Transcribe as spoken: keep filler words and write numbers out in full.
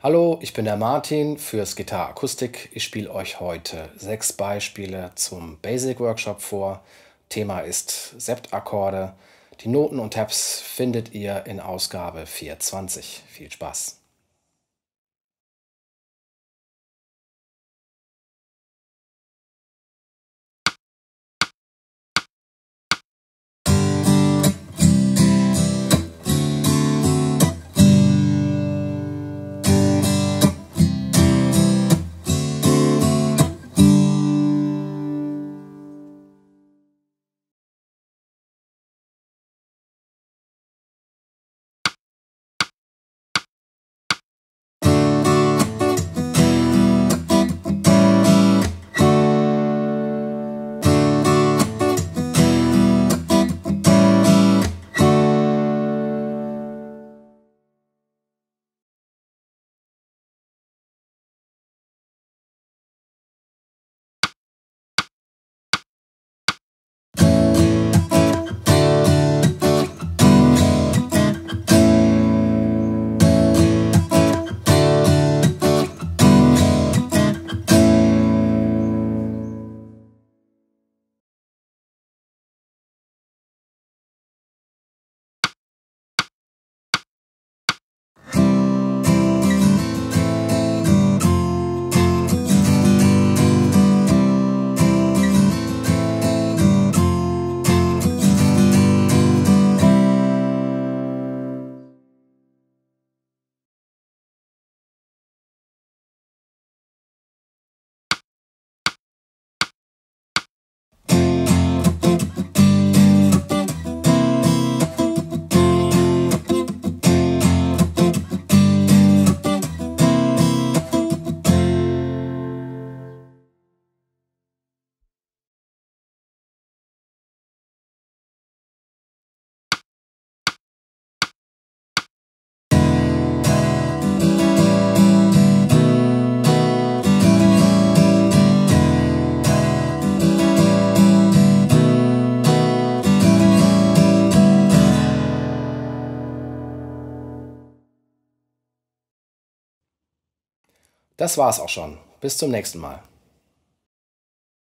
Hallo, ich bin der Martin fürs Gitarre Akustik. Ich spiele euch heute sechs Beispiele zum Basic Workshop vor. Thema ist Septakkorde. Die Noten und Tabs findet ihr in Ausgabe vierhundertzwanzig. Viel Spaß! Das war's auch schon. Bis zum nächsten Mal.